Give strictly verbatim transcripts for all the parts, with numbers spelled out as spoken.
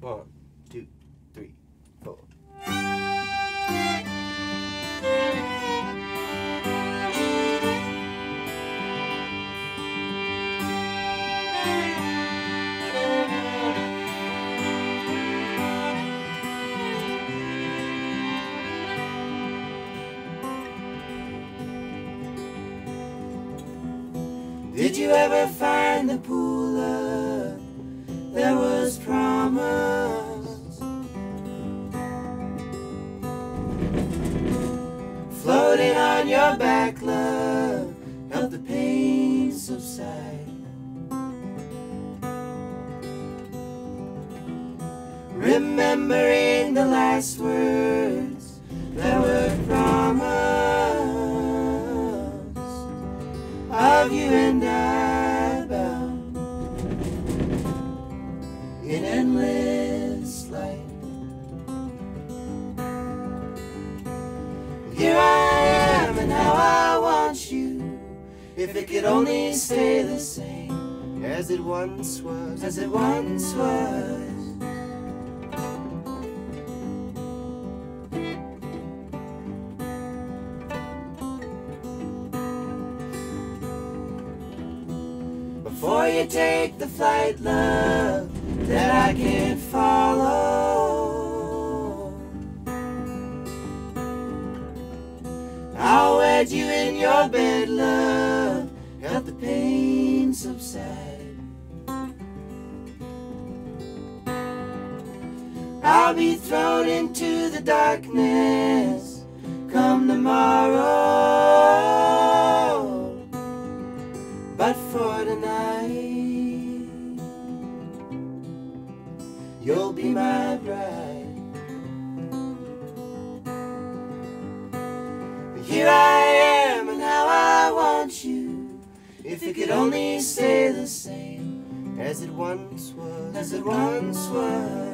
One, two, three, four. Did you ever find the pool of that was promised, floating on your back, love, help the pain subside? Remembering the last words that were promised of you and I, bound in endless light. Here I am and how I want you, if it could only stay the same As it once was, as it once was. Before you take the flight, love, that I can't follow, I'll wed you in your bed, love, help the pain subside. I'll be thrown into the darkness come tomorrow, but for tonight, you'll be my bride. Here I am and how I want you, if it could only stay the same as it once was, as it once was.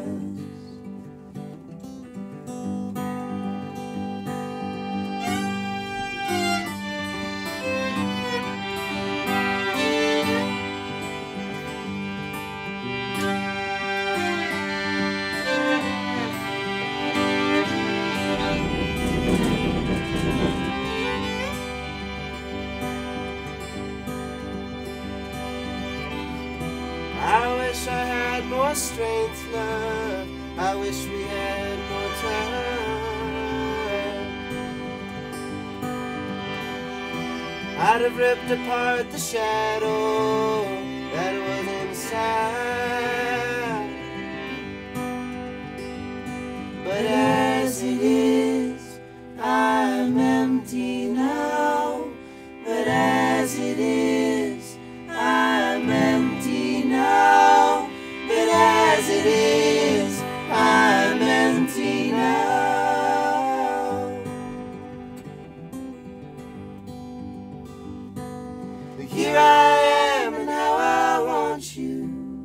I wish I had more strength, love. I wish we had more time. I'd have ripped apart the shadow that was inside. But as it is, I'm empty now. But as it is, I'm empty now. But as it is, I'm empty now. But here I am and how I want you.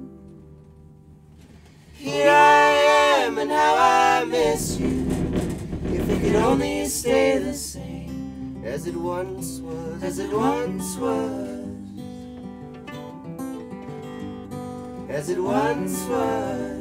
Here I am and how I miss you, if it could only stay the same as it once was, as it once was, as it once was.